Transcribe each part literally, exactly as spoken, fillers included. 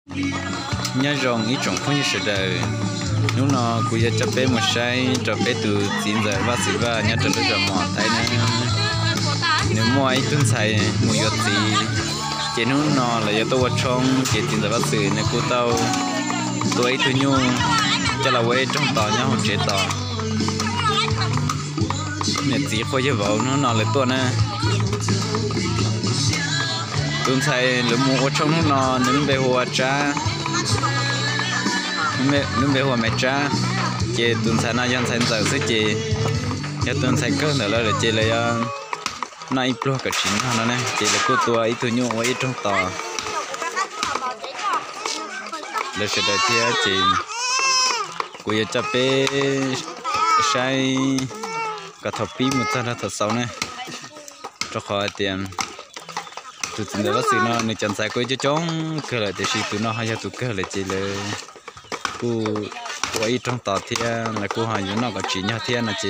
nhớ rong ít trồng không như sự đời lúc nó cũng giờ chấp bé một say chấp bé từ chín giờ và sự và nhớ trở lại mỏ thấy nè nếu mua ít tuần xài mua giọt gì chỉ lúc nó là giờ tôi trong chỉ chín giờ và sự này cô tao tôi tôi nhung cho là quay trong tàu nhá không chế tàu nè chỉ khôi cho vào nó nó là tôi nè tuần xài lúc mua trong lúc nó nếu về hoa trà nếu về hoa mẹ trà chị tuần xài nó dân xài giờ sẽ chị cho tuần xài cơ nữa là chị là nay pro cả chín nó nè chị là cô tua ít thôi nhung ở trong tàu để sẽ đợi theo chị cô giờ chấp bé sai cả thập pi một trăm là thật xấu nè cho khỏi tiền tụi chúng ta bác sĩ nó nên chọn sai cô cho chóng cơ lại để xí tụi nó hay cho tụi cơ lại chỉ là cô cô ấy trong tàu thì là cô hỏi nó có chỉ nhau thiên là chị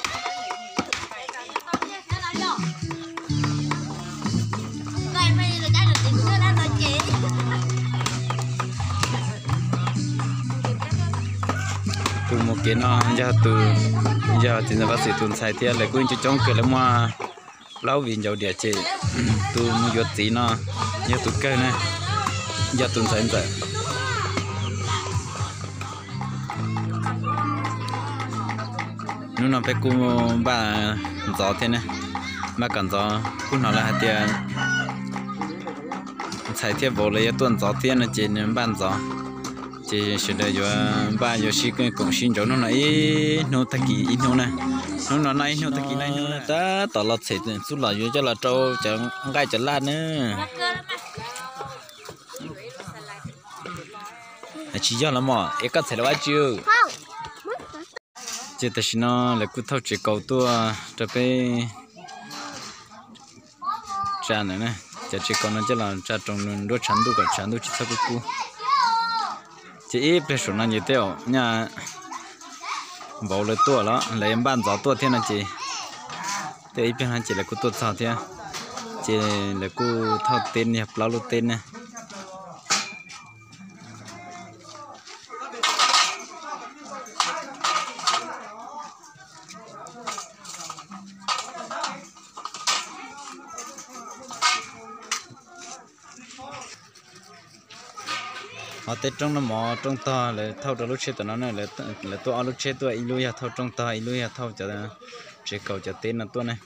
tụi một cái nó giờ từ giờ thì là bác sĩ tụi sai thiên là cô cho chóng cơ là mà lâu vì giàu địa chị tụi mua giọt tí nó như tụi cây này giờ tụi sai vậy nếu nó phải cùng bà gió thế này mà cần gió cũng nó là tiền sai thiên bộ lấy tuần gió tiền là chị nên ban gió chị sẽ đợi cho ba giờ xí cái cổng xin cho nó này nó thay kỳ ít nó này nó nó này nó thay kỳ này nó ta tỏ lọt sệt chút là cho là trâu chẳng gai chẳng lan nữa chỉ cho nó mỏ cái cắt sẽ là bao nhiêu chị ta xin nó là cứ thâu chỉ cầu tua cho cái cha này nè cha chỉ còn nó chỉ là cha trồng đôi chắn đôi cả chắn đôi chỉ sao cái cu chị bé số này nhiều tiêu nhà bảo lấy tua đó lấy em bán gió tua thế này chị thế bên hàng chị là cô tua sao thế chị là cô thao tên nhập lao lô tên này họ tết trong nó mò trong to là thâu cho lúc chết tụi nó này là là tôi lúc chết tôi ilu ya thâu trong to ilu ya thâu cho chế cầu cho tên là tôi này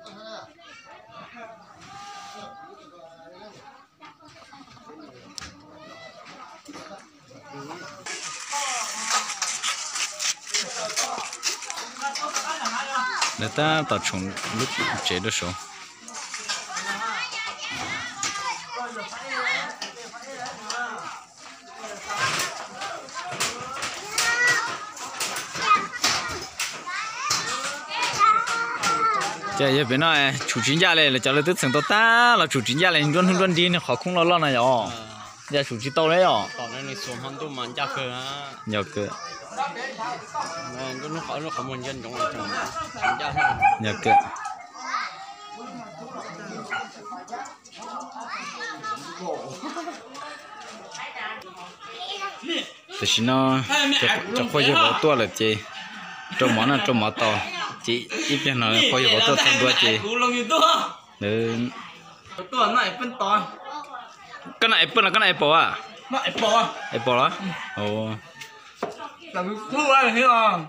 để ta tạo trùng lúc chế được số giờ bên nó chủ chính gia này là cho lấy tức thành tao ta là chủ chính gia này luôn luôn đi họ không lo lo này rồi giờ chủ chính tao đấy rồi tao này này xuống hàng tu mà chắc cơ á nhờ cơ mà nó khỏi nó không muốn dân trong này trong chắc nhờ cơ thì xin nó cho cho khoai cho bỏ tua là chị trong món là trong món to chị ít bên nó khoai cho bỏ tua thành đua chị ừ tua này phân to cái này apple là cái này apple à nó apple à apple á ồ là cái thua này hiểu không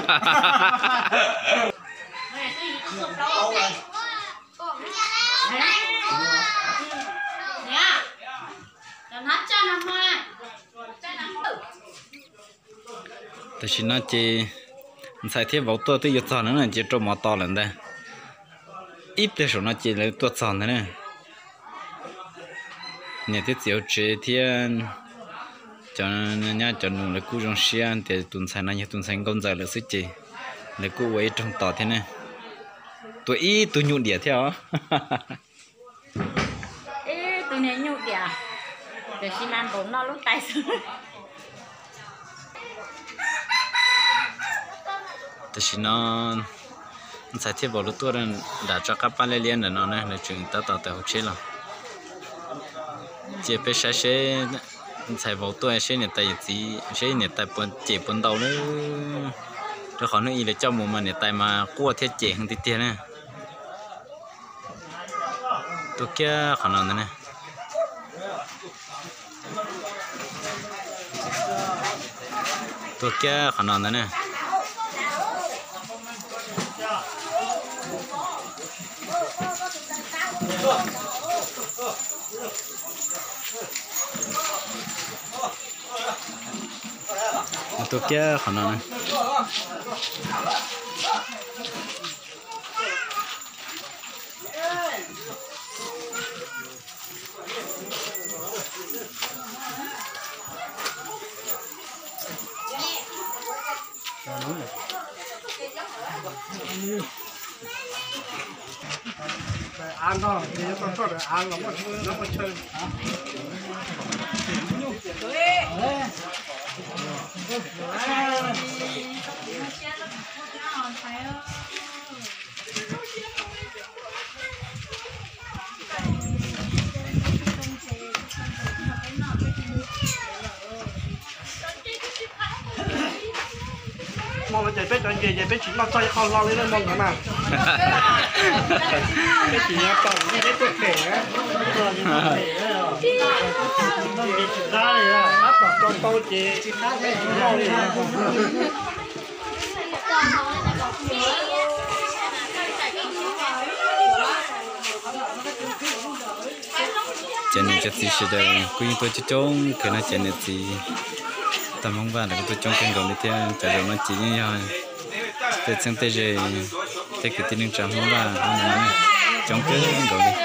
thì xin nó chị xài thêm vào tua tới giờ sòn nữa là chị trộn mỏ to lần đây ít để số nó chị lấy tua sòn thế này nhà thiết diệu chế thiên cho nhà cho nụ là cú trong xiên để tuần xài này tuần xài con dài là sức chị là cú ấy trong tỏ thế này tuổi ít tuổi nhụn đĩa theo ê tuổi này nhụn đĩa để xin ăn bún nó lúc tay xuống thì xin nó xài thêm vào lúc tua rồi đã cho các bạn liên là nó này là chuyện ta tạo tạo chế là chị phải sẽ sẽ xài vào tôi sẽ nhiệt tay gì sẽ nhiệt tay bún chế bún đầu nữa rồi khó nữa ý là cho một mà nhiệt tay mà cua thiết chế hơn tí tiền nè tôi kia khó nào nữa nè tôi kia khó nào nữa nè tôi kia khó nào nè ăn thôi, thì con có được ăn nó một nó một chơi. Mong là chạy bé chạy về chạy bé chỉ lo chơi không lo lên mong nữa nào. Cái chỉ là tổng đi cái tuổi trẻ á, còn những nó bị chụp ra này à, bắt vào con câu chế, cái chỉ lo này. chân này chắc sẽ được quy tôi chỉ trông cái nó chân này thì tầm không vào là tôi trông cái gấu này theo trả lời nó chỉ như nhau để xem tới giờ tới cái tin chẳng không vào nó trông cái gấu này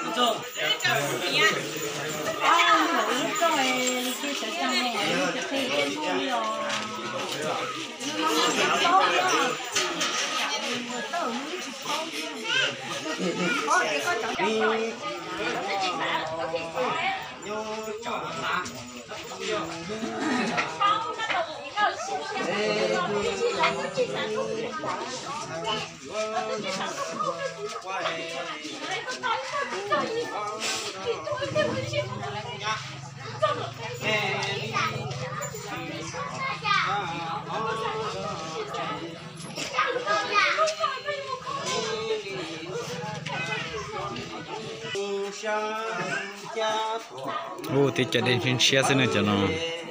ô thì cho đến trên xe xin cho nó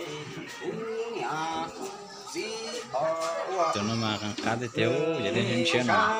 cho nó mà cá thì thiếu vậy đến trên xe nó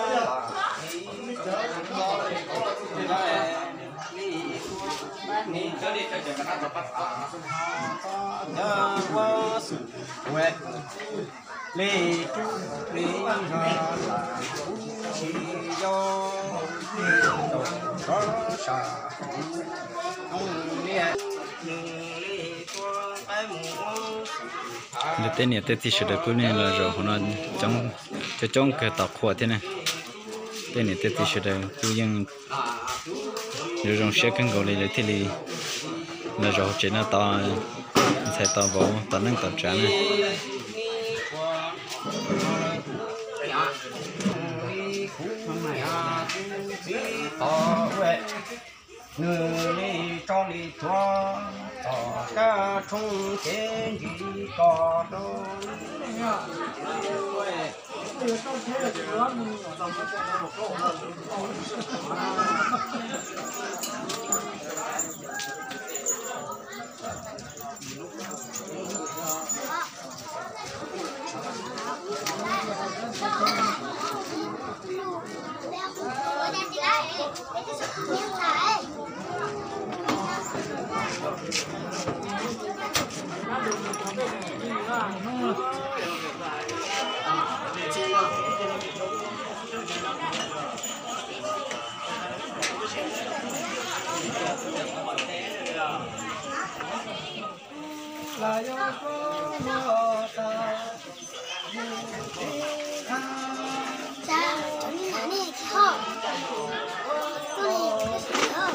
lê chú lê ra là chỉ do có sa ông lê lê qua cái mùa để tên này tên thì sẽ được cuốn này là rồi nó trong cho trong cái tàu khóa thế này tên này tên thì sẽ được cứ những rồi trong xe cân gạo này thì là là rồi chỉ là tàu sai tàu vào tàu năng tàu trả này người đi cho đi cho ở cả trong cái gì có đâu là do có mơ ta 자, 저는 안에 혀. 소리 켜주세요.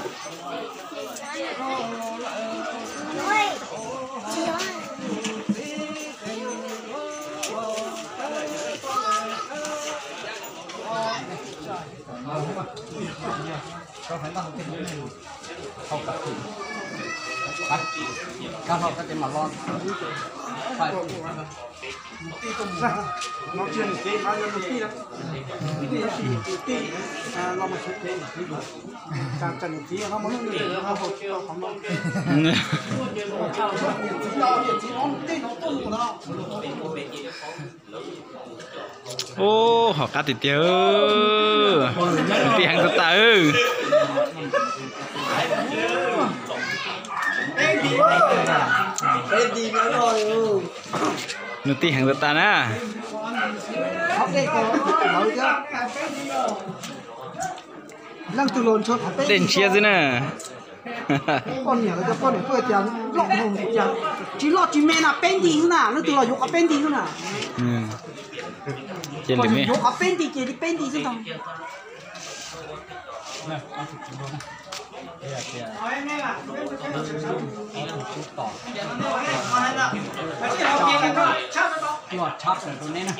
어이, 지연. có phải bằng cái này không cả thì các họ có thể mà lo phải nó chưa được cái bao nhiêu một tí đó tí à lo một số cái càng cần tí nó muốn người nó không chưa không lo ô họ cá thịt tiêu tiền từ từ nó tiền hàng từ ta nè lăng từ lồn cho đèn chia dưới nè con nhà cho con này phơi tiền lọt hồng tiền chỉ lọt chỉ mẹ là bên đi nữa lăng từ lồn có bên đi nữa trên đỉnh này có bên đi chỉ đi bên đi chứ không ngọt chót rồi tôi nên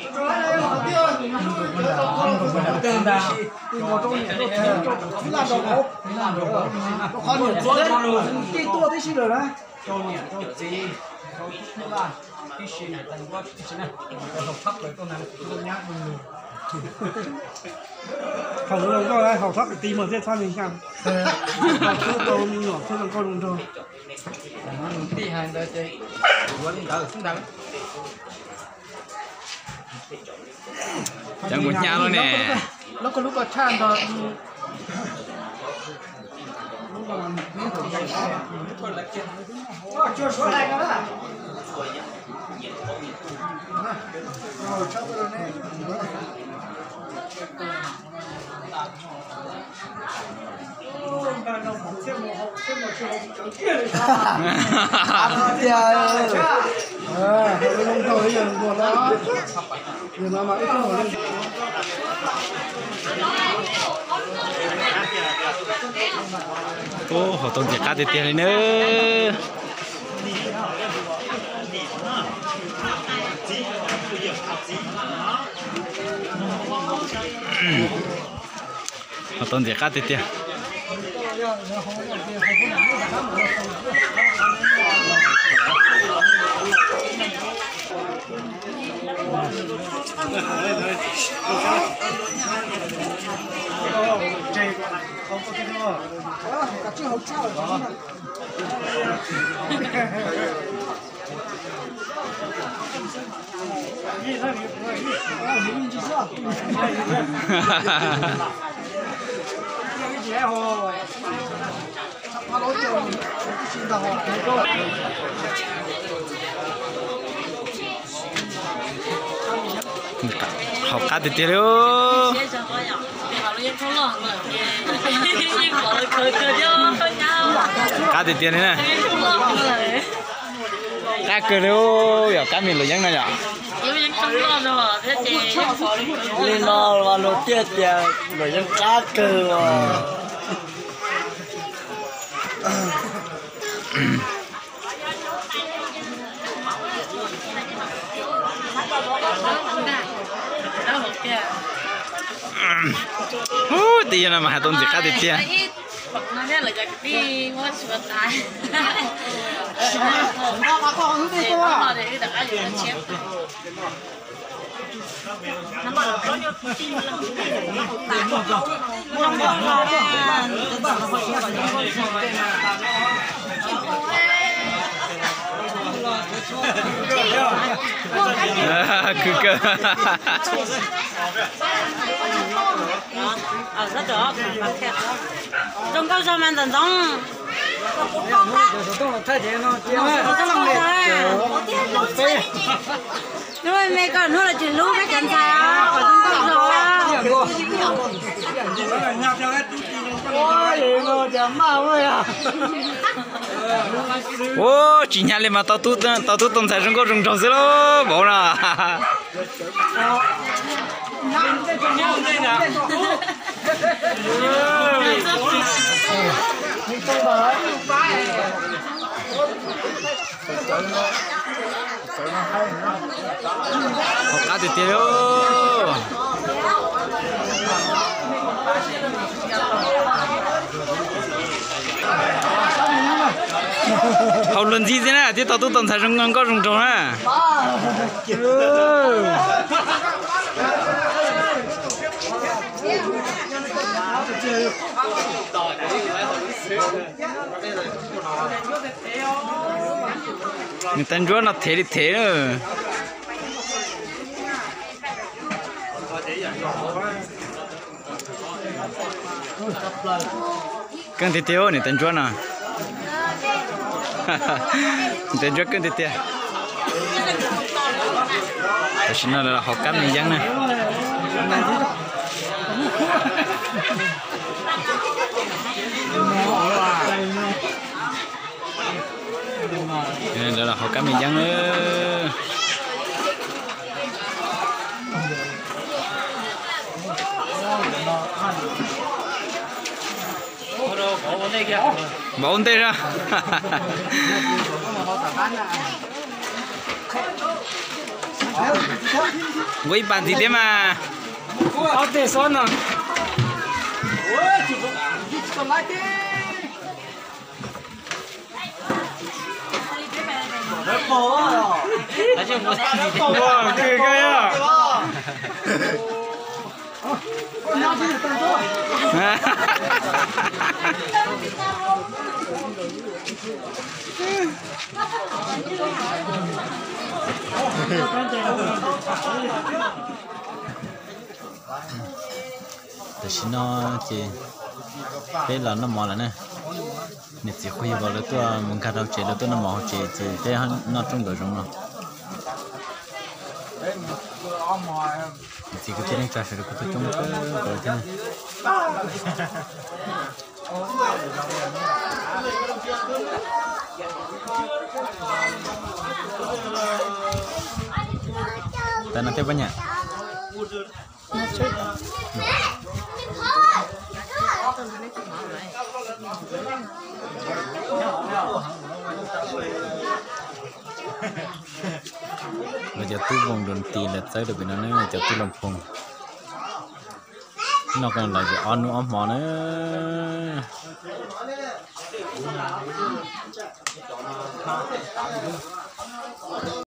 con nhiều chỗ đấy cái tua thế rồi đấy cho nhẹ cho gì cho là cái gì này thành quá cái gì này học thấp rồi con này con nhát mình học rồi cho đây học thấp tí mà sẽ sao mình xem học thấp đâu mình nhỏ thế là con luôn thôi tí hàng đây chơi quấn đỡ xuống đằng chẳng muốn nhau luôn nè nó có lúc mà chan rồi chưa số này nữa đó ô họ tồn cá thịt tiền nữa họ tồn cá thịt tiền không có cái đó cả chưa hậu trao đó học cá thịt tiền luôn cá thịt tiền này nè cá cơ đâu giờ cá miền lưỡi nhá nhở lên lo mà nó chết giờ rồi những cá cơ ôi tí nào mà hai tôm gì cá thịt tiền nó rất là cái đi mua chuột này nó mà còn hứng đi qua nó để được ai dùng chép nó mà có nhiều tin là không có không cứ cơ ở rất đó trong cao sao mà tận giống rồi mẹ còn nữa là chuyện lúc mấy chân sai á ở trong cao rồi ô chỉ nhà lên mà tao tu tao tu tông sai trong có rừng trồng xí lo bỏ nè học cá thịt tiền đâu Hãy subscribe cho kênh Ghiền Mì Gõ để không bỏ lỡ những video hấp dẫn. hậu lần gì thế này thì tao tu tuần sai trong ngon có rồng trống à người ta chúa nó thế thì thế nữa cân thì tiêu này tên chúa nào tên chúa cân thì tiêu tại sao nó là học cắm này dân nè đây là học cắm này dân nữa bỏ ổn tê ra với bạn thì thế mà có thể son à cái cái à để xin nó chị đây là nó mò lại nè nè chỉ khuya vào là tôi mình cắt đầu chị là tôi nó mò chị chị đây nó trong đời trong nó chỉ có chuyện này trả sẽ được có trong cái gọi thế này ta nói tiếp với nhỉ bây giờ tôi vòng đồn tiền là tới được bên nó nữa giờ tôi làm phồng nó còn lại cái on nữa mỏ nữa